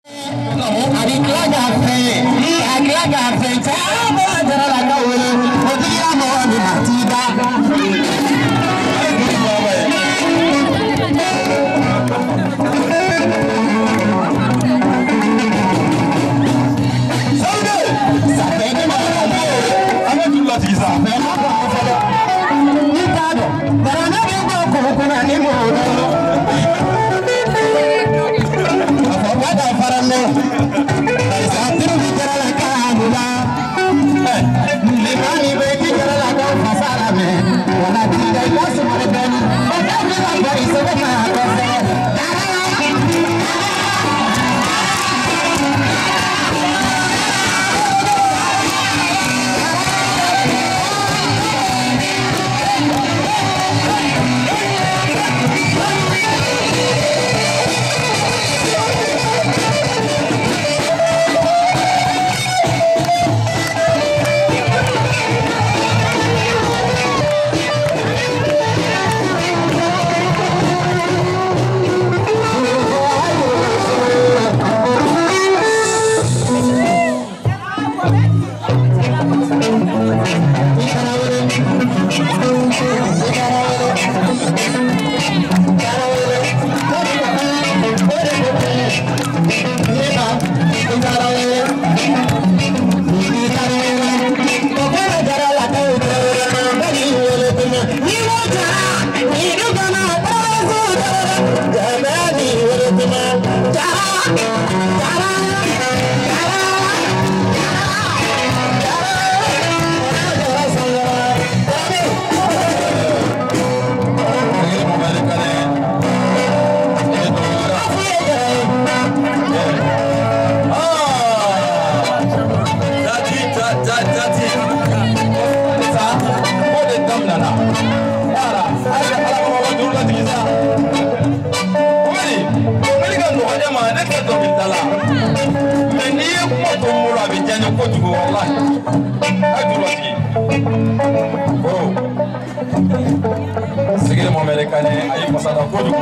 Sige MOHAMED KANE ayi masala kojugu.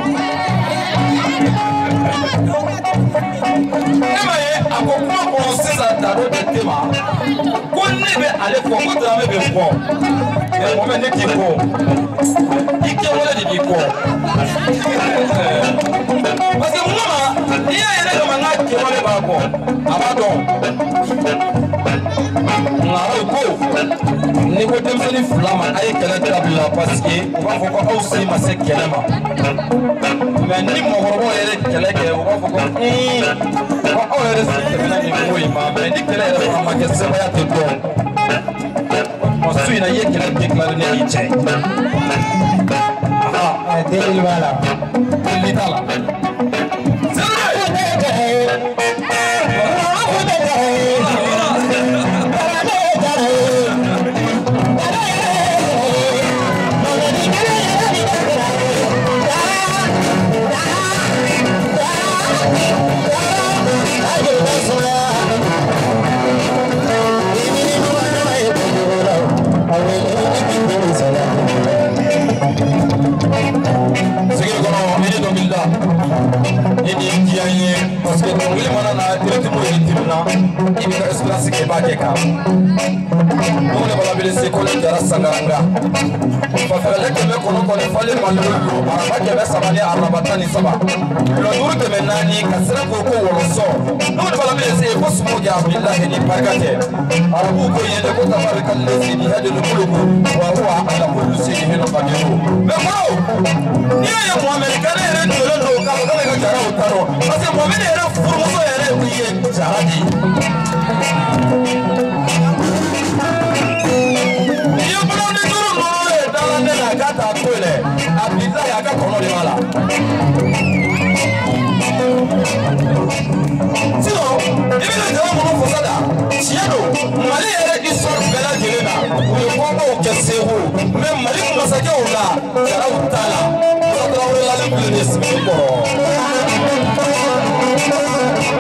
Ema ye akokuma kono sisan daro de tema. Ko ne be ale ko ko tara me be ko. MOHAMED ne ki ko. Ike wala di ki ko. Parce que mama iya yele ko manga ke wala ba ko. Abado. Ngaro ko. Ni ko demsoni fulama ay kala tabla parce que on va faut ko aussi ma se kelema mais ni mo horo yele kala ke on va faut ko o yele se kelema ni ko ima mais ni kala yele ma ke se ba ya to do mo sui na ye kala ke kala ne iche ah delil wala delitala parce que nous voulons directement il y a espace qui va nous allons laisser coller de la sangaranga parce que les que nous connaissons les malheureux à qui avait savali à rabatani saba le jour que menani kasra koko woloso nous allons laisser boss moja billahi ni pagate arabu ko yende ko tabaraka allazi bi hadi al-qulub wa huwa ala kulli shay'in qadir mais bro ni ya MOHAMED KANE rendo lo ka ga jara utaro parce que MOHAMED era furmuso era wiye jaradi yo bro ni duro no e dala ne na gata tole abita ya ga kono le mala sino ibi le jawa mo fosada chiado mali era histoire bela jelena o ko ko ke sehu même mali ko masake o la jara utala la le plus de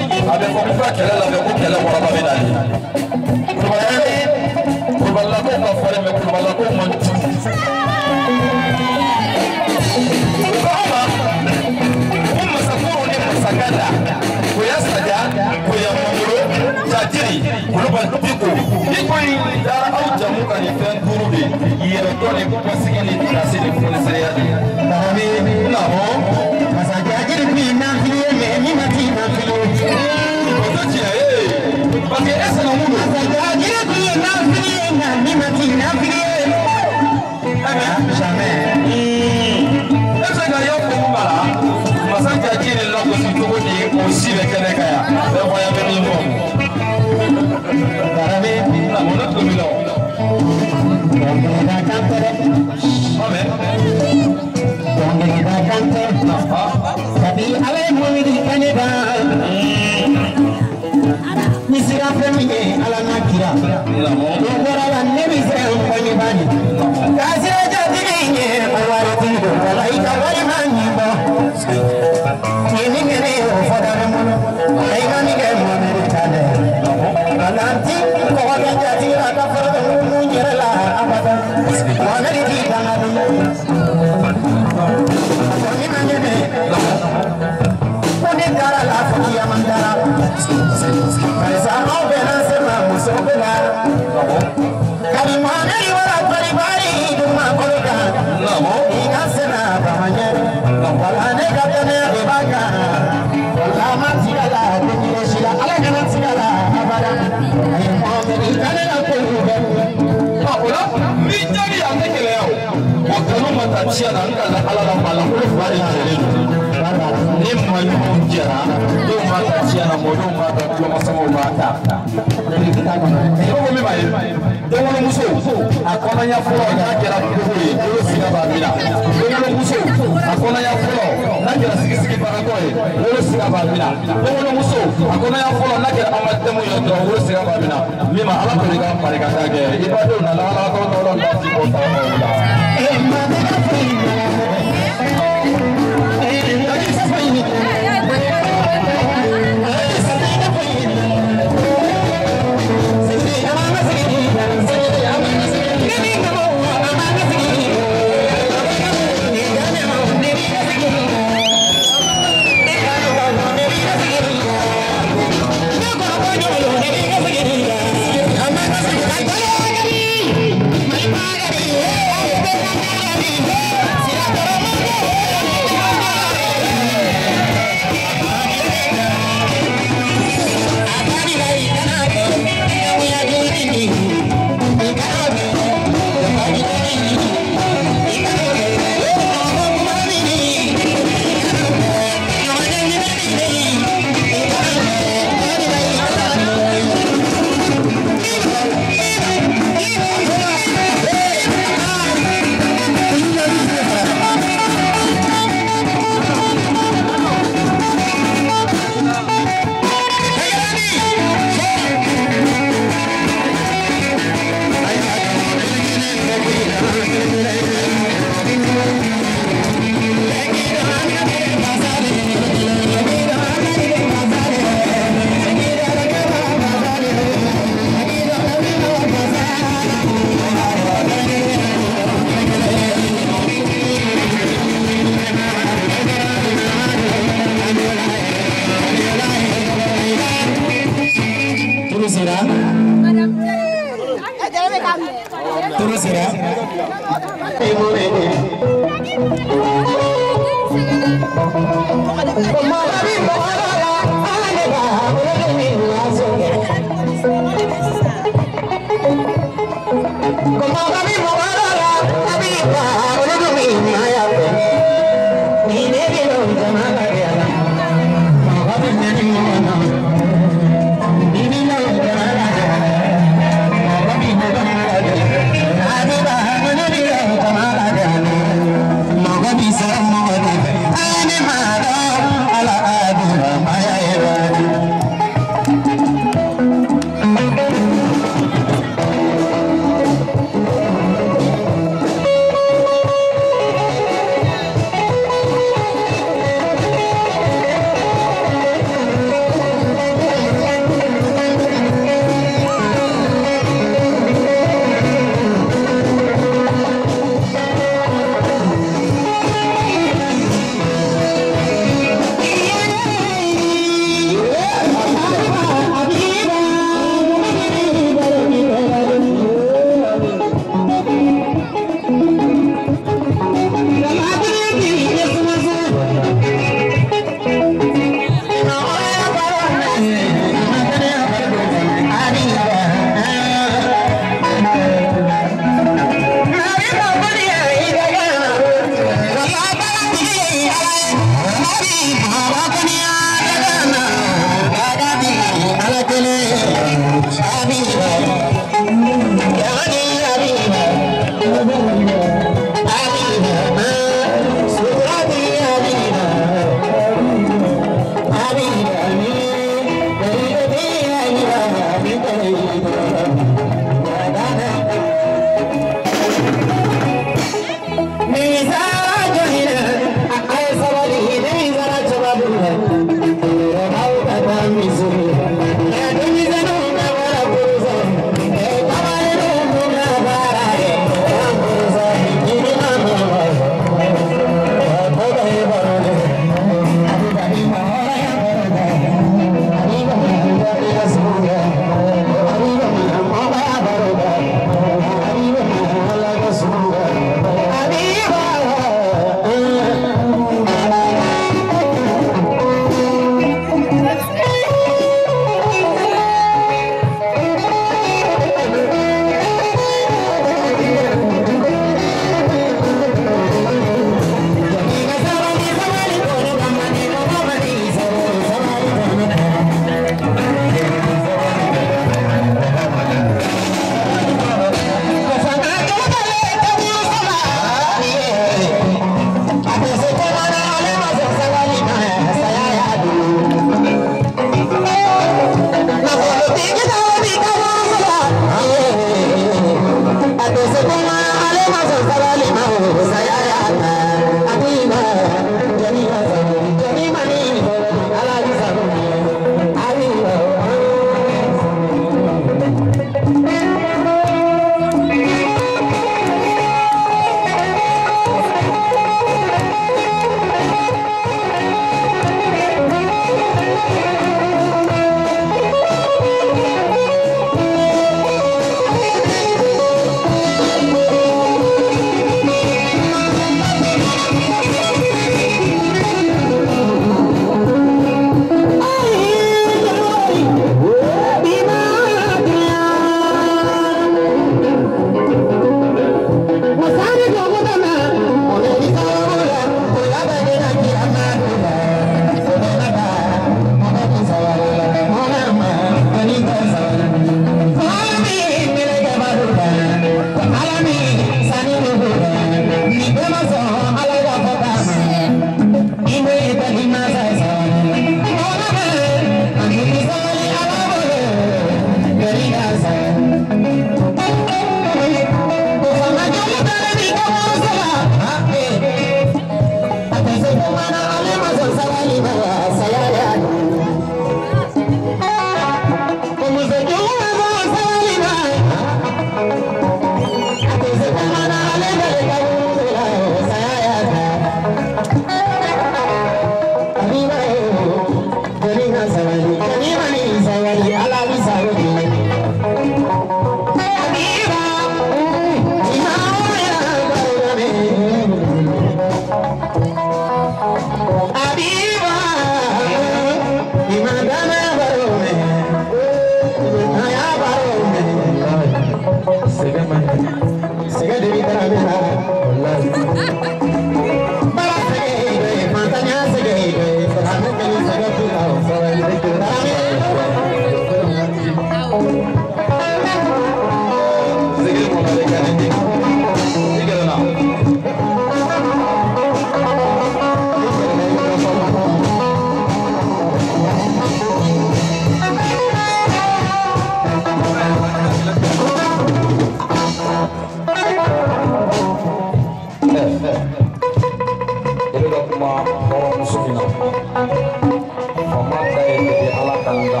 sukina famanta e ala kanda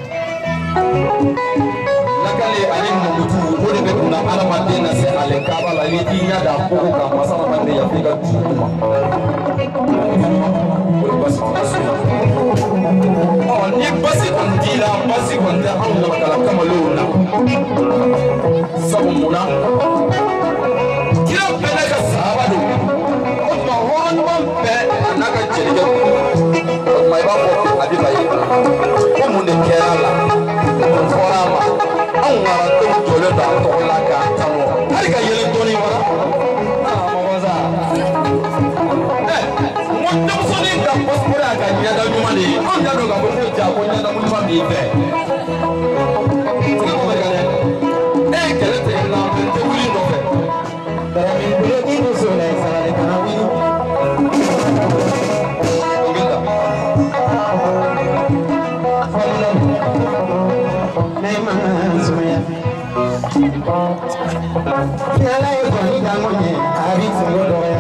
lakale ale mutu o de be kunna ala madina se ale kaba la liti nya da ko ka masala bande ya fika tuma o basi oh ni basi kon dila basi kon da an na kala kamaluna sabu muna kira bena ka sabado o ma hon mon be na ka jeli o ma ba ko abi bayi ko mun de kala ko forama an wara to jole da to la ka tamo hari ka yele doni wara ma waza mo to so ni ka passport ka nya da nyuma ni an da do ka ko ja ko nya da mun ma bi be ko be kale kele te na te wuli no fe para mi bolo di no so na sala de kana wi ogenda nay ma sumaya yala e ko ni da mo ni ari so do ya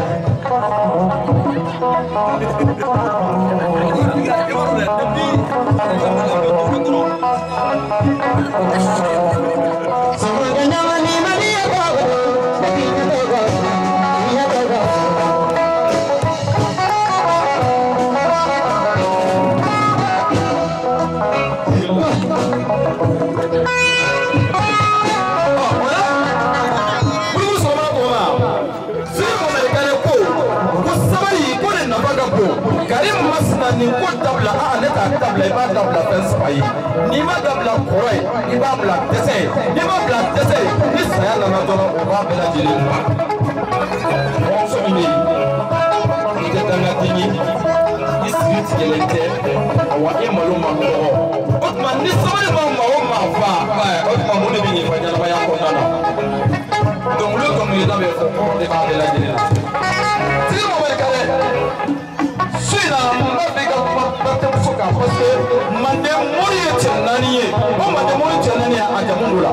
Karim masna ni ko tabla a ne ta tabla ba tabla fensai ni ma tabla koroi ni ba bla tese ni ba bla tese ni saya na na dolo o ba bela jili ba on so ni ke tanga tini ni street gelente awa e maluma ko o ma ni so ma o ma fa ba o ma mo ne bi ni fa jana ba ya ko nana donc le comme il avait fait de ba bela jili si mo ba kale Sina mabega mabata musoka parce que mande mori etnani ye o mande mori etnani ajamundula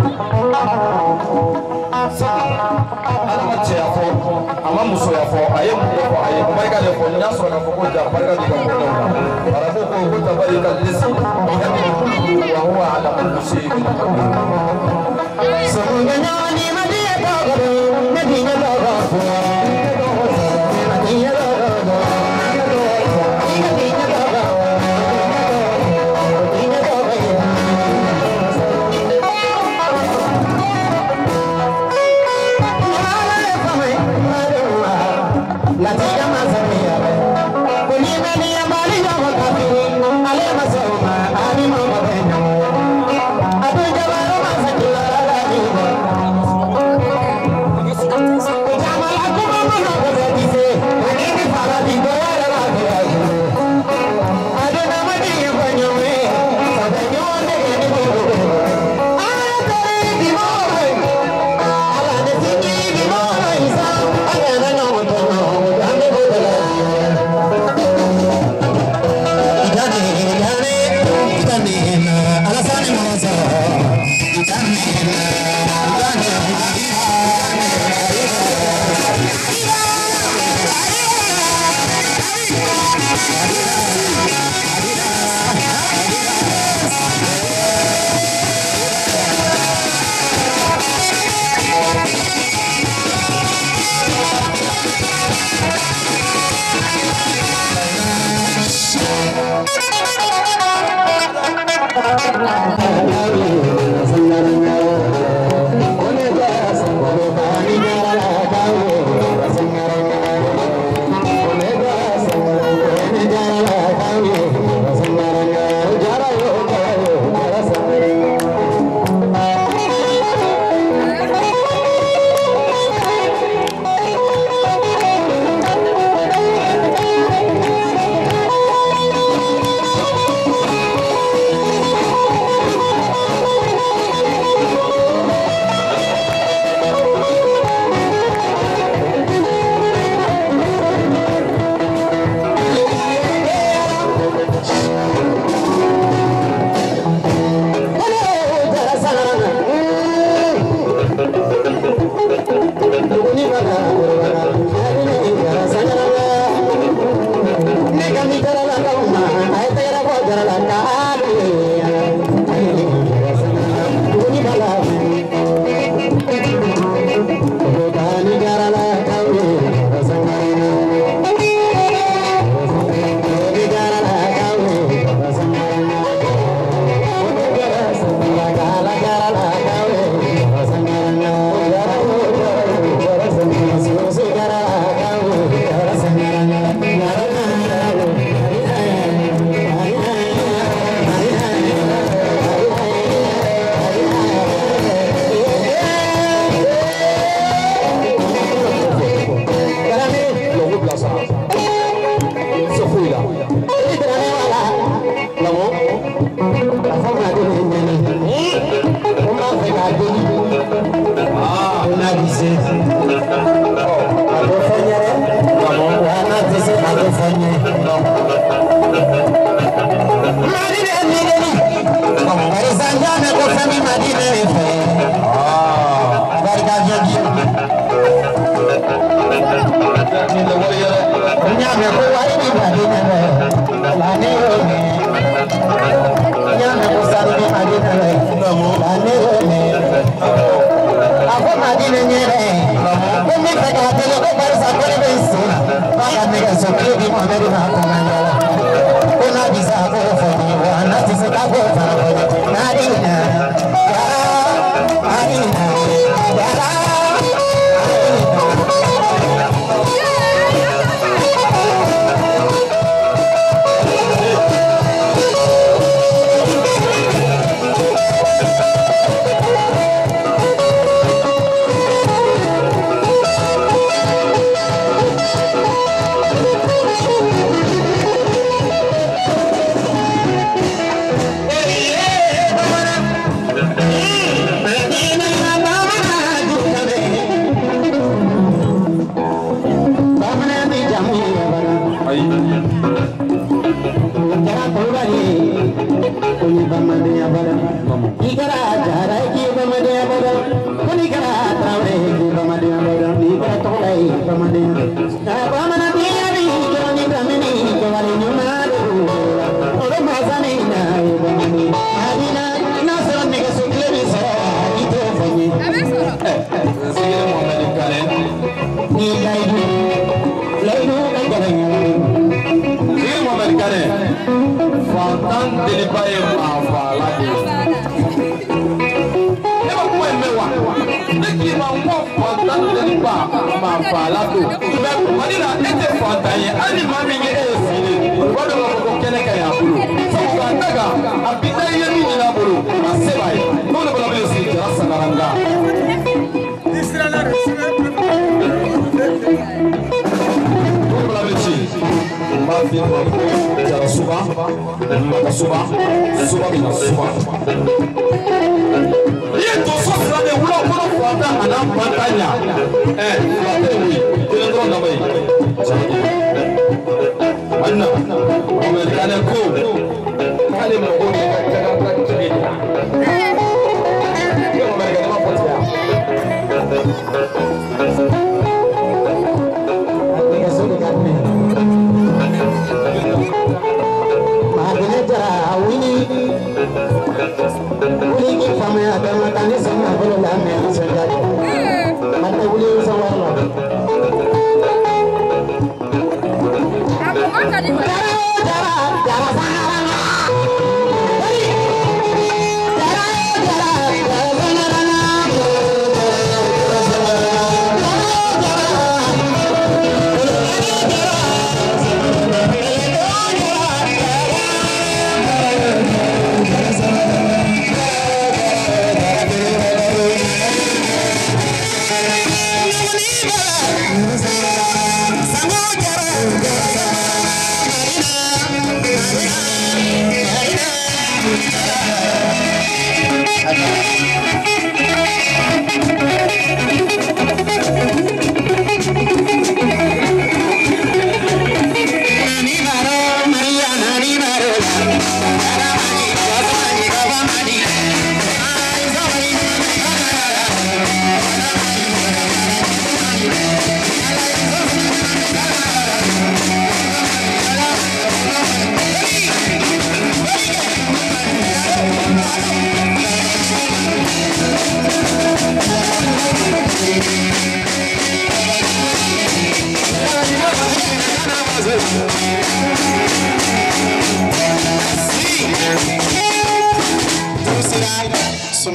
sa alama che afo ama muso ya fo aye mu fo aye barika de fo nya so na fo ko ja barika de ko no para ko tabarika lisi ya wa huwa ala kulli shay'in so nganya ni madiya ta garo nabi na ta garo nabi ya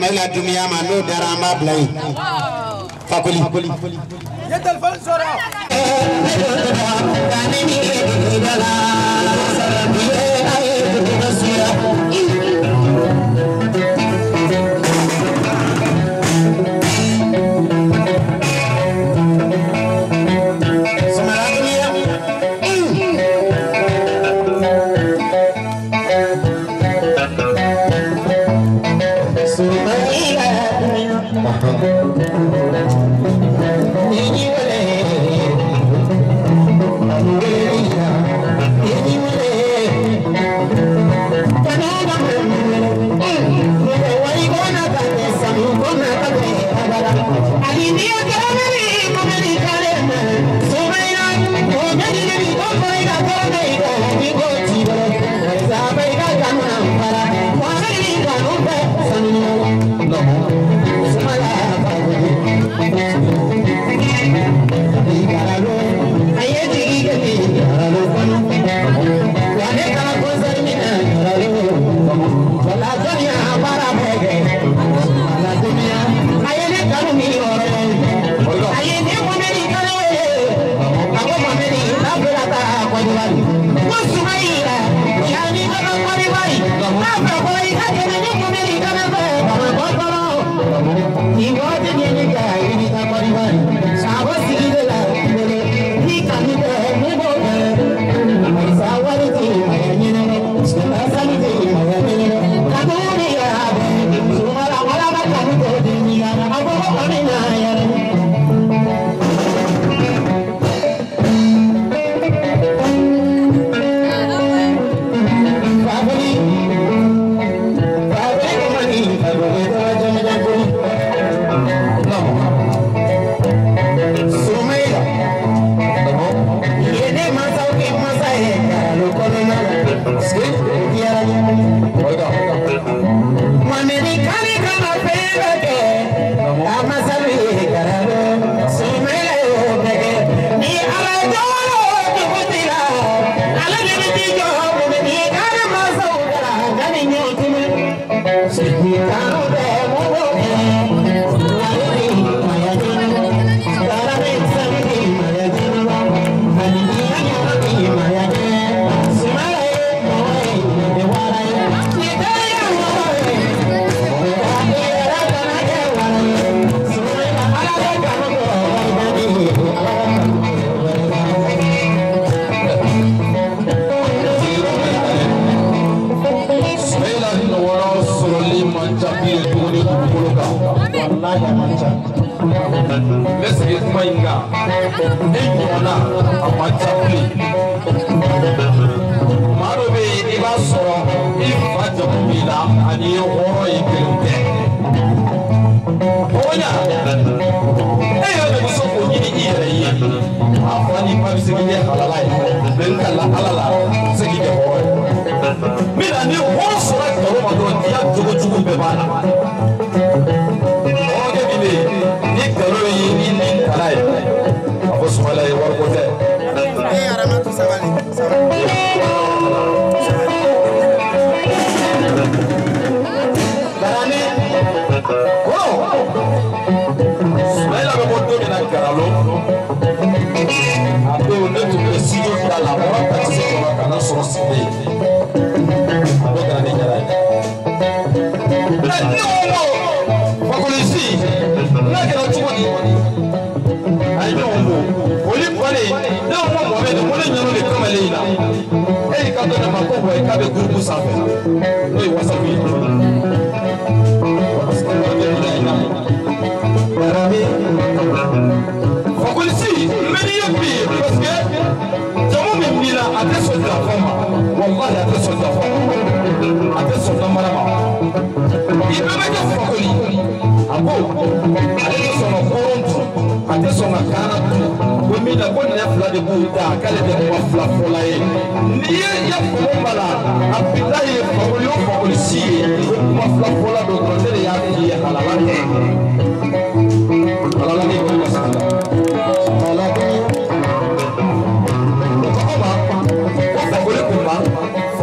Soumela Dumia Mano Darama Blay. Fakoli.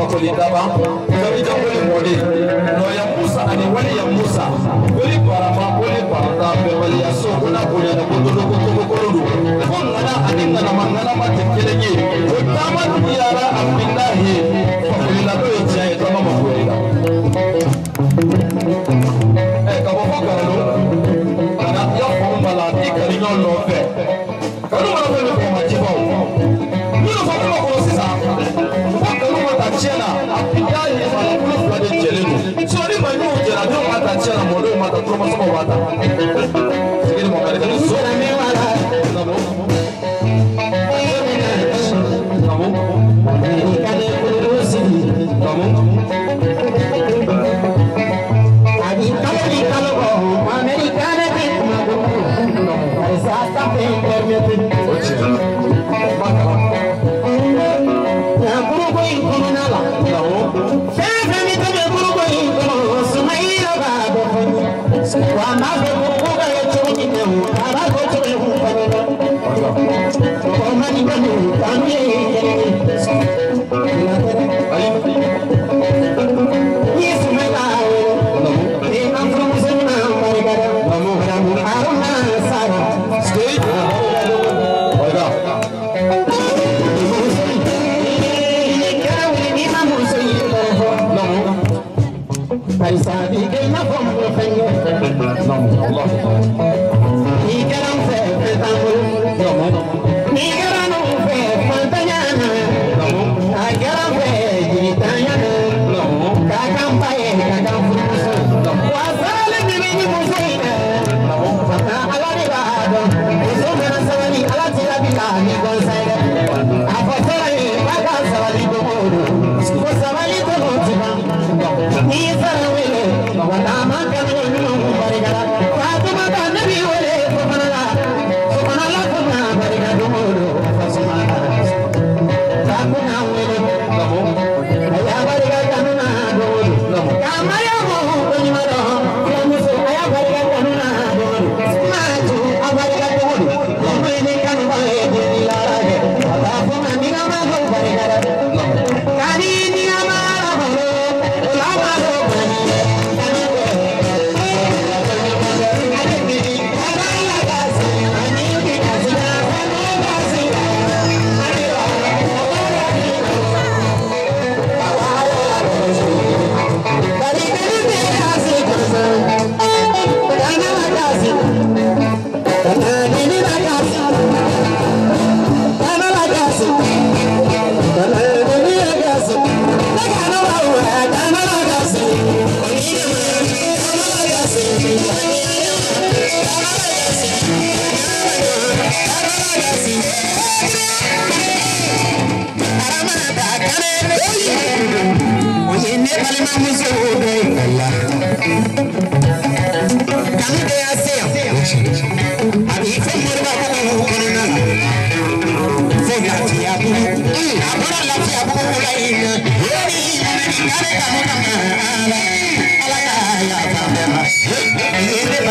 koli daba kabi jangoli mode no ya Musa ani wali ya Musa wali barama wali barata be wali ya so kuna koli na kodo kongana adinga na mangana matekelenye otama yara abillahi fa koli la do ya tama makoli la kabo fogalo ana ya bomba la ikariño no fe kanu mala fe ko ma jibo ni no fa ko sisa ko kanu mata chena apiyaye mala ko fa de jelenu so ni ma no jera do mata chena mo do mata ko ma so bata sigiri mo kare so na me wala namo kale ko si namo Hey!